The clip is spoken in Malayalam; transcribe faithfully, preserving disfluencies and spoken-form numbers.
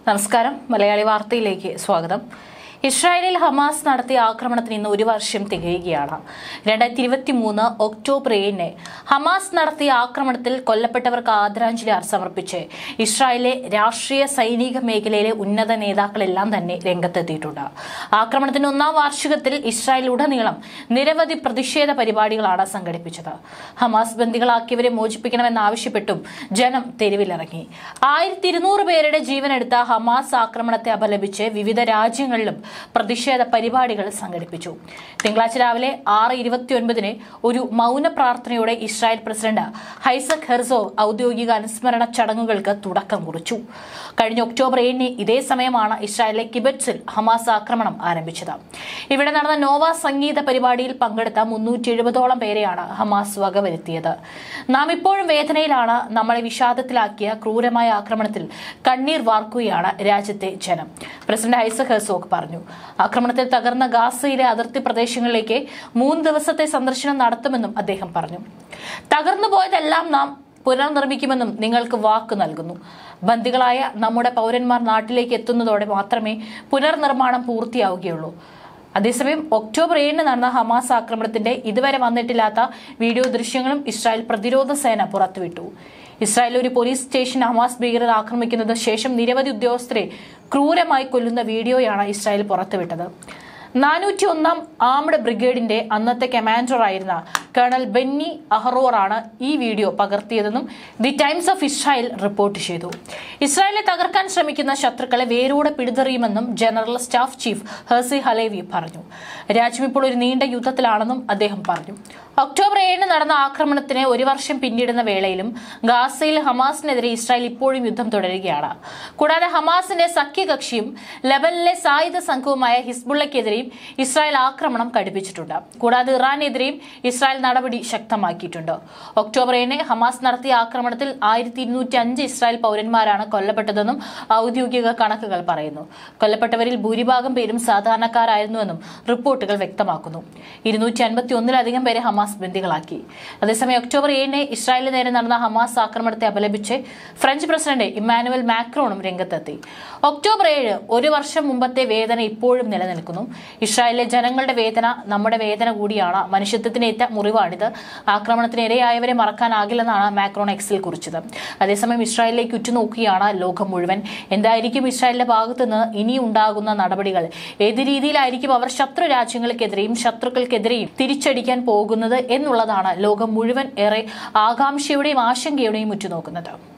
നമസ്കാരം. മലയാളി വാർത്തയിലേക്ക് സ്വാഗതം. ഇസ്രായേലിൽ ഹമാസ് നടത്തിയ ആക്രമണത്തിന് ഇന്ന് ഒരു വർഷം തികയുകയാണ്. രണ്ടായിരത്തി ഇരുപത്തി മൂന്ന് ഒക്ടോബർ ഏഴിന് ഹമാസ് നടത്തിയ ആക്രമണത്തിൽ കൊല്ലപ്പെട്ടവർക്ക് ആദരാഞ്ജലി സമർപ്പിച്ച് ഇസ്രായേലിലെ രാഷ്ട്രീയ സൈനിക മേഖലയിലെ ഉന്നത നേതാക്കളെല്ലാം തന്നെ രംഗത്തെത്തിയിട്ടുണ്ട്. ആക്രമണത്തിന്റെ ഒന്നാം വാർഷികത്തിൽ ഇസ്രായേലിലുടനീളം നിരവധി പ്രതിഷേധ പരിപാടികളാണ് സംഘടിപ്പിച്ചത്. ഹമാസ് ബന്ദികളാക്കിയവരെ മോചിപ്പിക്കണമെന്നാവശ്യപ്പെട്ടും ജനം തെരുവിലിറങ്ങി. ആയിരത്തി ഇരുന്നൂറ് പേരുടെ ജീവനെടുത്ത ഹമാസ് ആക്രമണത്തെ അപലപിച്ച് വിവിധ രാജ്യങ്ങളിലും പ്രതിഷേധ പരിപാടികൾ സംഘടിപ്പിച്ചു. തിങ്കളാഴ്ച രാവിലെ ആറ് ഇരുപത്തിയൊൻപതിന് ഒരു മൗന പ്രാർത്ഥനയോടെ ഇസ്രായേൽ പ്രസിഡന്റ് ഐസക് ഹെർസോഗ് ഔദ്യോഗിക അനുസ്മരണ ചടങ്ങുകൾക്ക് തുടക്കം കുറിച്ചു. കഴിഞ്ഞ ഒക്ടോബർ ഏഴിന് ഇതേ സമയമാണ് ഇസ്രായേലിലെ കിബറ്റ്സിൽ ഹമാസ് ആക്രമണം ആരംഭിച്ചത്. ഇവിടെ നടന്ന നോവ സംഗീത പരിപാടിയിൽ പങ്കെടുത്ത മുന്നൂറ്റി എഴുപതോളം പേരെയാണ് ഹമാസ് വകവരുത്തിയത്. നാം ഇപ്പോഴും വേദനയിലാണ്. നമ്മളെ വിഷാദത്തിലാക്കിയ ക്രൂരമായ ആക്രമണത്തിൽ കണ്ണീർ വാർക്കുകയാണ് രാജ്യത്തെ ജനം, പ്രസിഡന്റ് ഐസക് ഹെർസോഗ് പറഞ്ഞു. ആക്രമണത്തിൽ തകർന്ന ഗാസയിലെ അതിർത്തി പ്രദേശങ്ങളിലേക്ക് മൂന്ന് ദിവസത്തെ സന്ദർശനം നടത്തുമെന്നും അദ്ദേഹം പറഞ്ഞു. തകർന്നു പോയതെല്ലാം നാം പുനർനിർമ്മിക്കുമെന്നും നിങ്ങൾക്ക് വാക്ക് നൽകുന്നു. ബന്ദികളായ നമ്മുടെ പൗരന്മാർ നാട്ടിലേക്ക് എത്തുന്നതോടെ മാത്രമേ പുനർനിർമ്മാണം പൂർത്തിയാവുകയുള്ളൂ. അതേസമയം ഒക്ടോബർ ഏഴിന് നടന്ന ഹമാസ് ആക്രമണത്തിന്റെ ഇതുവരെ വന്നിട്ടില്ലാത്ത വീഡിയോ ദൃശ്യങ്ങളും ഇസ്രായേൽ പ്രതിരോധ സേന പുറത്തുവിട്ടു. ഇസ്രായേലിൽ ഒരു പോലീസ് സ്റ്റേഷൻ ഹമാസ് ഭീകരർ ആക്രമിക്കുന്നത് ശേഷം നിരവധി ഉദ്യോഗസ്ഥരെ ക്രൂരമായി കൊല്ലുന്ന വീഡിയോയാണ് ഇസ്രായേൽ പുറത്തുവിട്ടത്. നാനൂറ്റി ഒന്നാം ആംഡ് ബ്രിഗേഡിന്റെ അന്നത്തെ കമാൻഡറായിരുന്ന കേണൽ ബെന്നി അഹറോറാണ് ഈ വീഡിയോ പകർത്തിയതെന്നും the Times of Israel report ചെയ്തു. ഇസ്രായേലിനെ തകർക്കാൻ ശ്രമിക്കുന്ന ശത്രുക്കളെ വേരോടെ പിടിതെറിയുമെന്നും general staff chief Herzi Halevi പറഞ്ഞു. രാജ്യം ഇപ്പോൾ ഒരു നീണ്ട യുദ്ധത്തിലാണെന്നും അദ്ദേഹം പറഞ്ഞു. ഒക്ടോബർ ഏഴിന് നടന്ന ആക്രമണത്തിന് ഒരു വർഷം പിന്നിടുന്ന വേളയിലും ഗാസയിൽ ഹമാസിനെതിരെ ഇസ്രായേൽ ഇപ്പോഴും യുദ്ധം തുടരുകയാണ്. കൂടാതെ ഹമാസിന്റെ സഖ്യകക്ഷിയും ലബനനിലെ സായുധ സംഘവുമായ ഹിസ്ബുള്ളക്കെതിരെയും ഇസ്രായേൽ ആക്രമണം കടുപ്പിച്ചിട്ടുണ്ട്. കൂടാതെ ഇറാനെതിരെയും ഇസ്രായേൽ നടപടി ശക്തമാക്കിയിട്ടുണ്ട്. ഒക്ടോബർ ഏഴിന് ഹമാസ് നടത്തിയ ആക്രമണത്തിൽ ആയിരത്തി ഇരുന്നൂറ്റി അഞ്ച് ഇസ്രായേൽ പൗരന്മാരാണ് കൊല്ലപ്പെട്ടതെന്നും ഔദ്യോഗിക കണക്കുകൾ പറയുന്നു. കൊല്ലപ്പെട്ടവരിൽ ഭൂരിഭാഗം പേരും സാധാരണക്കാരായിരുന്നുവെന്നും റിപ്പോർട്ടുകൾ വ്യക്തമാക്കുന്നു. ഇരുന്നൂറ്റി അൻപത്തി ഒന്നിലധികം പേരെ ഹമാസ് ബന്ദികളാക്കി. അതേസമയം ഒക്ടോബർ ഏഴിന് ഇസ്രായേലിന് നേരെ നടന്ന ഹമാസ് ആക്രമണത്തെ അപലപിച്ച് ഫ്രഞ്ച് പ്രസിഡന്റ് ഇമ്മാനുവൽ മാക്രോണും രംഗത്തെത്തി. ഒക്ടോബർ ഏഴ് ഒരു വർഷം മുമ്പത്തെ വേദന ഇപ്പോഴും നിലനിൽക്കുന്നു. ഇസ്രായേലിലെ ജനങ്ങളുടെ വേദന നമ്മുടെ വേദന കൂടിയാണ്. മനുഷ്യത്വത്തിനേറ്റ മുറിവാണിത്. ആക്രമണത്തിന് ഇരയായവരെ മറക്കാനാകില്ലെന്നാണ് മാക്രോൺ എക്സിൽ കുറിച്ചത്. അതേസമയം ഇസ്രായേലിലേക്ക് ഉറ്റുനോക്കുകയാണ് ലോകം മുഴുവൻ. എന്തായിരിക്കും ഇസ്രായേലിന്റെ ഭാഗത്തുനിന്ന് ഇനി ഉണ്ടാകുന്ന നടപടികൾ? ഏത് രീതിയിലായിരിക്കും അവർ ശത്രു രാജ്യങ്ങൾക്കെതിരെയും ശത്രുക്കൾക്കെതിരെയും തിരിച്ചടിക്കാൻ പോകുന്നത് എന്നുള്ളതാണ് ലോകം മുഴുവൻ ഏറെ ആകാംക്ഷയുടെയും ആശങ്കയുടെയും ഉറ്റുനോക്കുന്നത്.